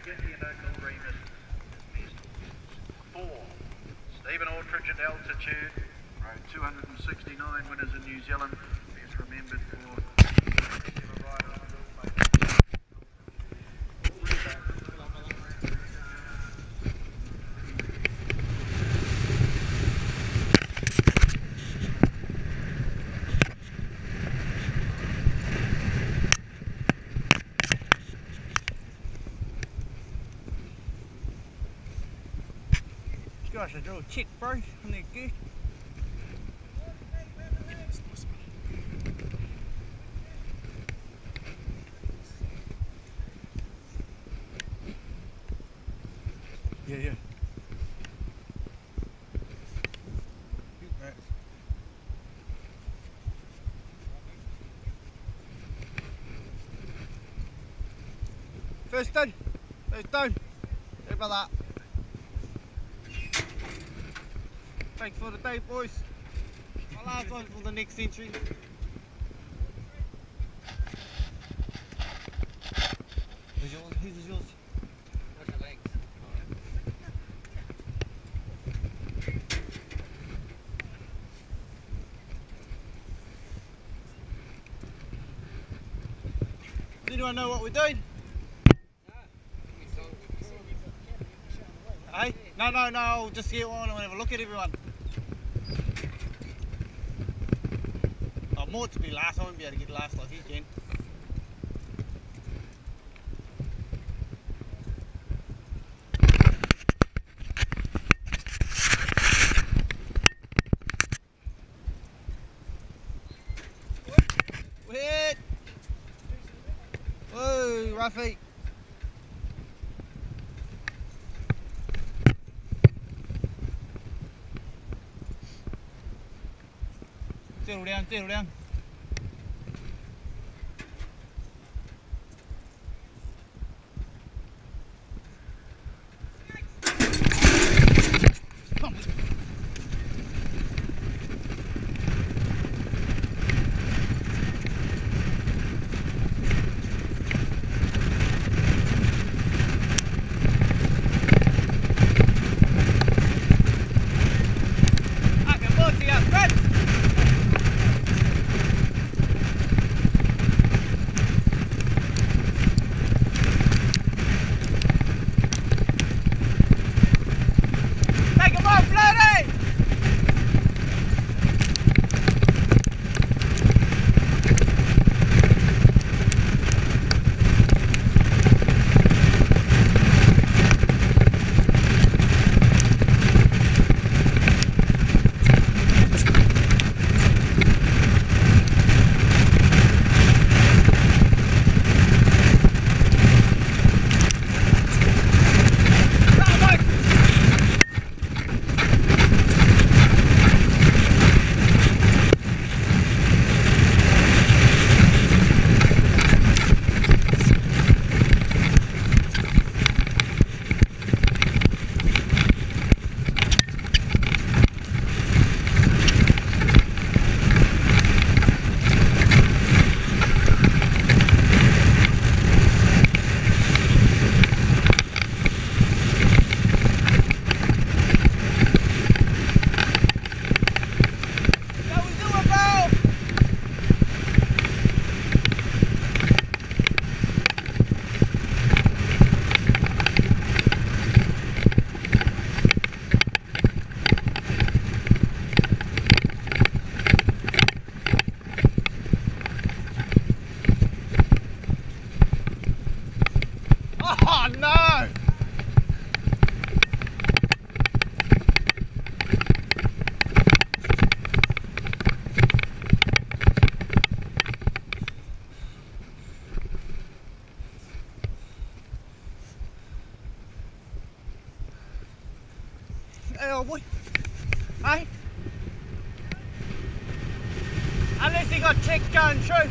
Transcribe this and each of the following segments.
Stephen Aldridge at altitude, row 269 winners in New Zealand, is remembered for Gosh, I drew a check, bro, on that gear. Yeah. First down. How about that? Thanks for the day, boys. My last one for the next century. Who's yours? Whose is yours? What's your legs? Does anyone know what we're doing? Hey? No, I'll just get on and have a look at everyone. I want to be last, I won't be able to get last like you can. Wait! Whoa, Ruffy! Settle down. Oh no! Hey, old boy. Hey? Unless he got checks going through.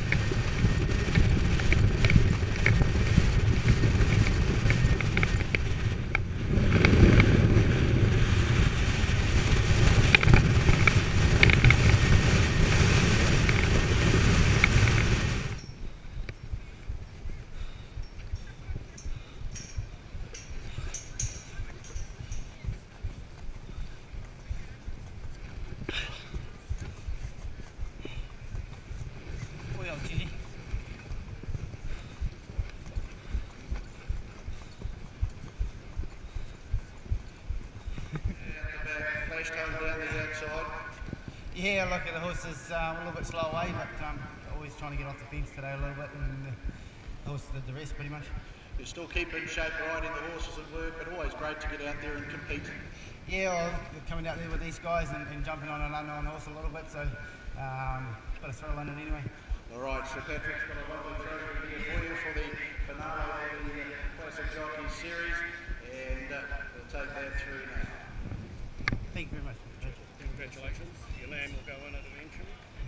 crashed home down the outside. Yeah, look, the horse is a little bit slow away, but always trying to get off the fence today a little bit, and the horse did the rest pretty much. You still keep in shape riding the horses at work, but always great to get out there and compete. Yeah, well, coming out there with these guys and jumping on an unknown horse a little bit, so it's got a thrill in it anyway. All right, Sir Patrick's got a lovely trophy here for you for the finale of the Classic Jockeys series, and we'll take that through now. Thank you very much. Congratulations. Your lamb will go in at eventually.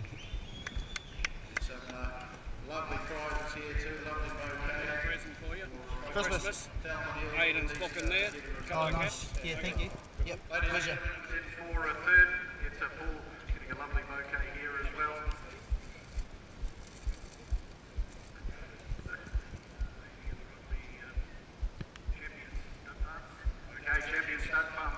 Some lovely prizes here too, lovely bouquet. Present for you. Christmas. Aiden's booking there. Oh, nice. Yeah, thank you. Yep, Ladies and pleasure. gentlemen, for a third, it's a Paul getting a lovely bouquet here as well. Okay, Champion Stud Farm